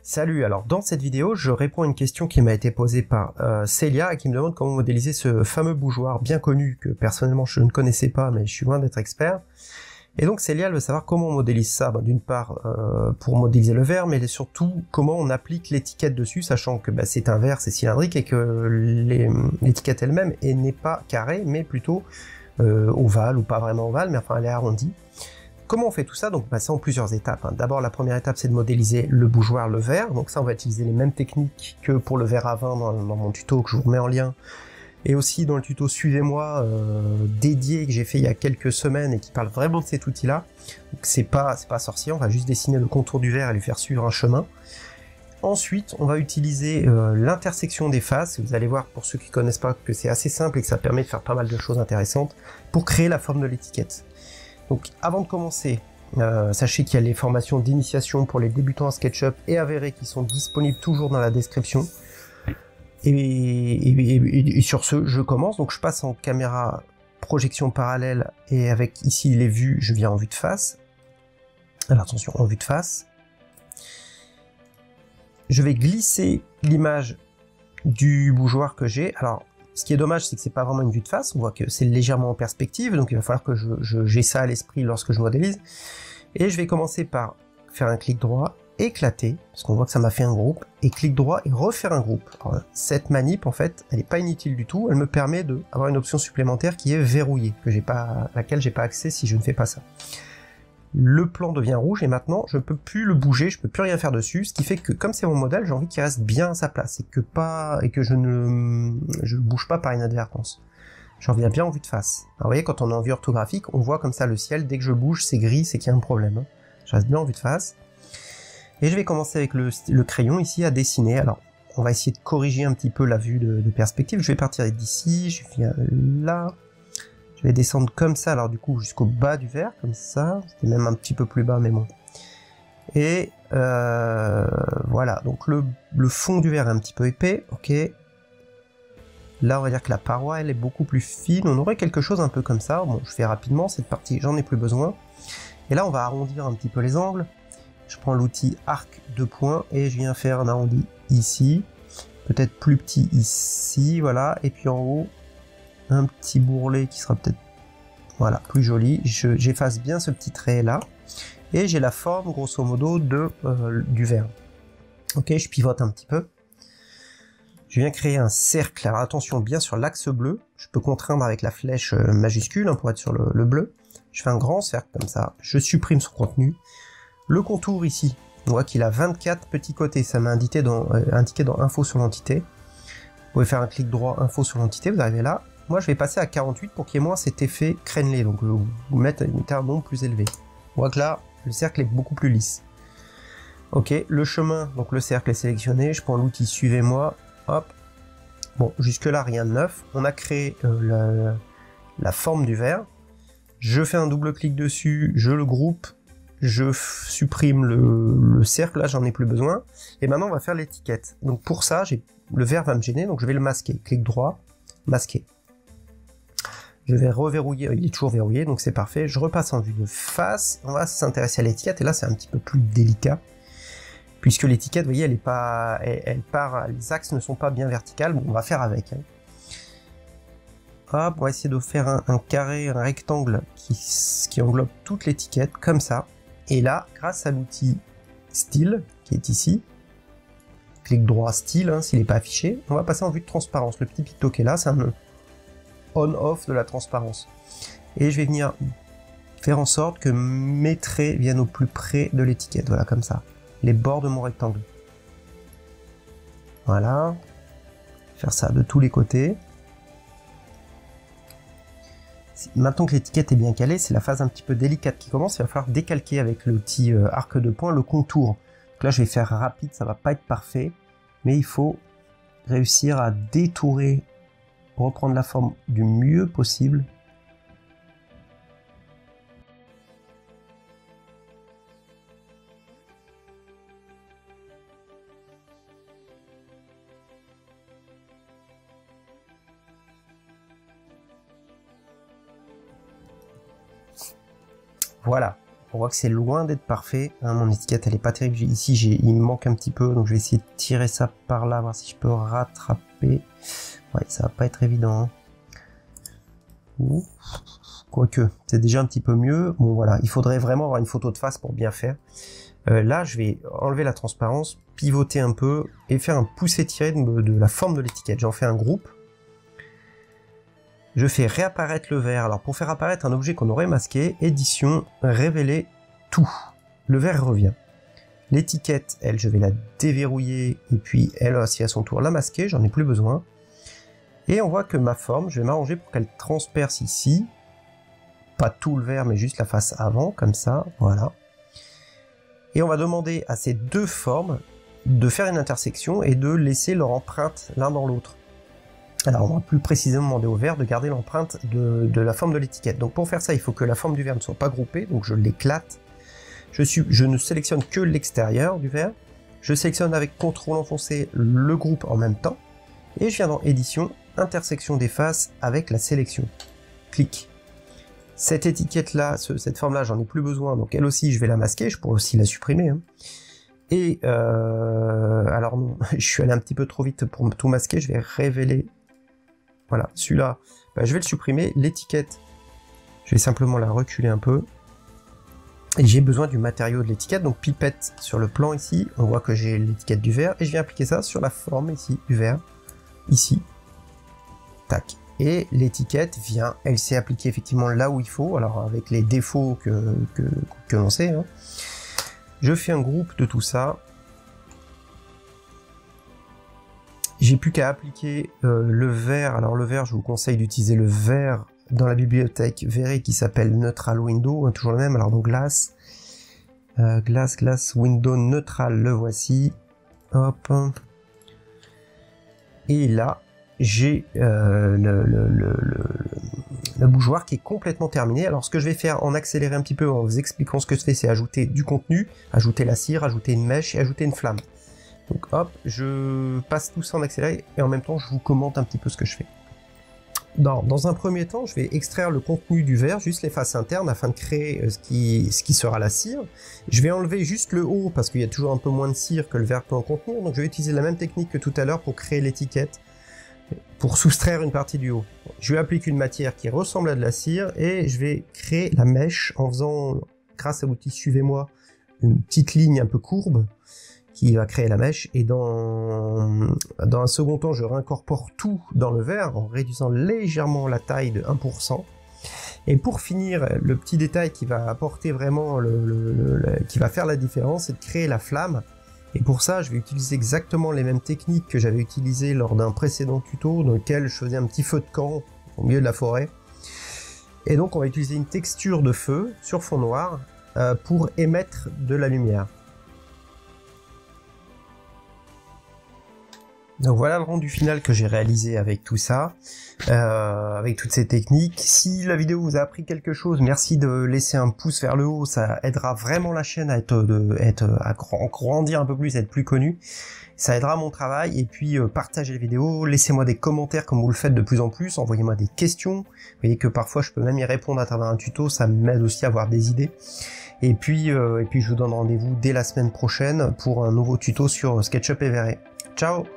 Salut, alors dans cette vidéo, je réponds à une question qui m'a été posée par Célia et qui me demande comment modéliser ce fameux bougeoir bien connu que personnellement je ne connaissais pas mais je suis loin d'être expert. Et donc Célia elle veut savoir comment on modélise ça, d'une part pour modéliser le verre, mais surtout comment on applique l'étiquette dessus, sachant que c'est un verre, c'est cylindrique et que l'étiquette elle-même n'est pas carrée mais plutôt ovale ou pas vraiment ovale, mais enfin elle est arrondie. Comment on fait tout ça? Donc c'est en plusieurs étapes. D'abord la première étape c'est de modéliser le bougeoir, le verre. Donc ça on va utiliser les mêmes techniques que pour le verre à vin dans mon tuto que je vous remets en lien. Et aussi dans le tuto Suivez-moi dédié que j'ai fait il y a quelques semaines et qui parle vraiment de cet outil-là. Donc c'est pas sorcier, on va juste dessiner le contour du verre et lui faire suivre un chemin. Ensuite, on va utiliser l'intersection des faces. Vous allez voir, pour ceux qui connaissent pas, que c'est assez simple et que ça permet de faire pas mal de choses intéressantes pour créer la forme de l'étiquette. Donc avant de commencer, sachez qu'il y a les formations d'initiation pour les débutants en SketchUp et avérés qui sont disponibles toujours dans la description. Et sur ce, je commence. Donc je passe en caméra projection parallèle et avec ici les vues, je viens en vue de face. Alors attention, en vue de face. Je vais glisser l'image du bougeoir que j'ai. Alors ce qui est dommage, c'est que c'est pas vraiment une vue de face, on voit que c'est légèrement en perspective, donc il va falloir que j'ai ça à l'esprit lorsque je modélise. Et je vais commencer par faire un clic droit, éclater, parce qu'on voit que ça m'a fait un groupe, et clic droit et refaire un groupe. Alors, cette manip, en fait, elle n'est pas inutile du tout, elle me permet d'avoir une option supplémentaire qui est verrouillée, à laquelle j'ai pas accès si je ne fais pas ça. Le plan devient rouge et maintenant je peux plus le bouger, je peux plus rien faire dessus, ce qui fait que comme c'est mon modèle, j'ai envie qu'il reste bien à sa place et que je ne bouge pas par inadvertance. J'en viens bien en vue de face. Alors vous voyez, quand on est en vue orthographique, on voit comme ça le ciel, dès que je bouge c'est gris, c'est qu'il y a un problème. Je reste bien en vue de face. Et je vais commencer avec le crayon ici à dessiner. Alors on va essayer de corriger un petit peu la vue de perspective. Je vais partir d'ici, je viens là. Je vais descendre comme ça, alors du coup jusqu'au bas du verre, comme ça, c'était même un petit peu plus bas mais bon. Et voilà, donc le fond du verre est un petit peu épais, ok. Là on va dire que la paroi elle est beaucoup plus fine, on aurait quelque chose un peu comme ça, bon je fais rapidement, cette partie j'en ai plus besoin. Et là on va arrondir un petit peu les angles, je prends l'outil arc de points et je viens faire un arrondi ici, peut-être plus petit ici, voilà, et puis en haut, un petit bourrelet qui sera peut-être voilà, plus joli. J'efface bien ce petit trait là et j'ai la forme grosso modo du verre. Ok, je pivote un petit peu. Je viens créer un cercle. Alors attention, bien sur l'axe bleu. Je peux contraindre avec la flèche majuscule pour être sur le bleu. Je fais un grand cercle comme ça. Je supprime son contenu. Le contour ici, on voit qu'il a 24 petits côtés. Ça m'a indiqué dans info sur l'entité. Vous pouvez faire un clic droit info sur l'entité. Vous arrivez là. Moi, je vais passer à 48 pour qu'il y ait moins cet effet crénelé, donc vous mettez un nombre plus élevé. On voit que là, le cercle est beaucoup plus lisse. Ok, le chemin, donc le cercle est sélectionné, je prends l'outil Suivez-moi, hop. Bon, jusque là, rien de neuf. On a créé la forme du verre. Je fais un double clic dessus, je le groupe, je supprime le cercle, là, j'en ai plus besoin. Et maintenant, on va faire l'étiquette. Donc pour ça, le verre va me gêner, donc je vais le masquer. Clic droit, masquer. Je vais reverrouiller, il est toujours verrouillé, donc c'est parfait. Je repasse en vue de face, on va s'intéresser à l'étiquette, et là c'est un petit peu plus délicat, puisque l'étiquette, vous voyez, elle part, les axes ne sont pas bien verticales, bon, on va faire avec. Hop, on va essayer de faire un carré, un rectangle qui englobe toute l'étiquette, comme ça. Et là, grâce à l'outil style, qui est ici, clic droit style, s'il n'est pas affiché, on va passer en vue de transparence. Le petit picto qui est là, c'est un on-off de la transparence. Et je vais venir faire en sorte que mes traits viennent au plus près de l'étiquette, voilà, comme ça. Les bords de mon rectangle. Voilà. Faire ça de tous les côtés. Maintenant que l'étiquette est bien calée, c'est la phase un petit peu délicate qui commence. Il va falloir décalquer avec l'outil arc de poing le contour. Donc là, je vais faire rapide, ça va pas être parfait, mais il faut réussir à détourer, reprendre la forme du mieux possible. Voilà, on voit que c'est loin d'être parfait, hein, mon étiquette elle est pas terrible, ici il me manque un petit peu, donc je vais essayer de tirer ça par là, voir si je peux rattraper. Ouais, ça va pas être évident, hein. Quoique, c'est déjà un petit peu mieux. Bon voilà, il faudrait vraiment avoir une photo de face pour bien faire. Là, je vais enlever la transparence, pivoter un peu et faire un poussé-tiré de la forme de l'étiquette. J'en fais un groupe. Je fais réapparaître le vert. Alors pour faire apparaître un objet qu'on aurait masqué, édition, révéler tout. Le vert revient. L'étiquette, elle, je vais la déverrouiller et puis elle aussi à son tour la masquer, j'en ai plus besoin. Et on voit que ma forme, je vais m'arranger pour qu'elle transperce ici. Pas tout le vert, mais juste la face avant, comme ça, voilà. Et on va demander à ces deux formes de faire une intersection et de laisser leur empreinte l'un dans l'autre. Alors on va plus précisément demander au vert de garder l'empreinte de la forme de l'étiquette. Donc pour faire ça, il faut que la forme du vert ne soit pas groupée, donc je l'éclate. Je ne sélectionne que l'extérieur du vert. Je sélectionne avec CTRL enfoncé le groupe en même temps. Et je viens dans édition, intersection des faces avec la sélection. Clic. Cette étiquette-là, cette forme-là, j'en ai plus besoin, donc elle aussi, je vais la masquer, je pourrais aussi la supprimer. Hein. Et, alors non, je suis allé un petit peu trop vite pour tout masquer, je vais révéler, voilà, celui-là, je vais le supprimer, l'étiquette, je vais simplement la reculer un peu, et j'ai besoin du matériau de l'étiquette, donc pipette sur le plan ici, on voit que j'ai l'étiquette du vert, et je viens appliquer ça sur la forme ici, du vert, ici, tac. Et l'étiquette vient, elle s'est appliquée effectivement là où il faut, alors avec les défauts que l'on sait. Hein. Je fais un groupe de tout ça. J'ai plus qu'à appliquer le vert. Alors le vert, je vous conseille d'utiliser le vert dans la bibliothèque Verrez qui s'appelle Neutral Window, hein, toujours le même. Alors donc Glass, Glass Window Neutral, le voici. Hop. Et là, j'ai le bougeoir qui est complètement terminé. Alors ce que je vais faire en accéléré un petit peu en vous expliquant ce que je fais, c'est ajouter du contenu, ajouter la cire, ajouter une mèche et ajouter une flamme. Donc hop, je passe tout ça en accéléré et en même temps je vous commente un petit peu ce que je fais. Dans un premier temps, je vais extraire le contenu du verre, juste les faces internes afin de créer ce qui sera la cire. Je vais enlever juste le haut parce qu'il y a toujours un peu moins de cire que le verre peut en contenir, donc je vais utiliser la même technique que tout à l'heure pour créer l'étiquette. Pour soustraire une partie du haut. Je lui applique une matière qui ressemble à de la cire et je vais créer la mèche en faisant, grâce à l'outil Suivez-moi, une petite ligne un peu courbe qui va créer la mèche. Et dans un second temps, je réincorpore tout dans le verre en réduisant légèrement la taille de 1%. Et pour finir, le petit détail qui va apporter vraiment, qui va faire la différence, c'est de créer la flamme. Et pour ça, je vais utiliser exactement les mêmes techniques que j'avais utilisées lors d'un précédent tuto dans lequel je faisais un petit feu de camp au milieu de la forêt. Et donc on va utiliser une texture de feu sur fond noir pour émettre de la lumière. Donc voilà le rendu final que j'ai réalisé avec tout ça, avec toutes ces techniques. Si la vidéo vous a appris quelque chose, merci de laisser un pouce vers le haut, ça aidera vraiment la chaîne à grandir un peu plus, à être plus connue. Ça aidera mon travail, et puis partagez les vidéos, laissez-moi des commentaires comme vous le faites de plus en plus, envoyez-moi des questions. Vous voyez que parfois je peux même y répondre à travers un tuto, ça m'aide aussi à avoir des idées. Et puis je vous donne rendez-vous dès la semaine prochaine pour un nouveau tuto sur SketchUp et Verrez. Ciao!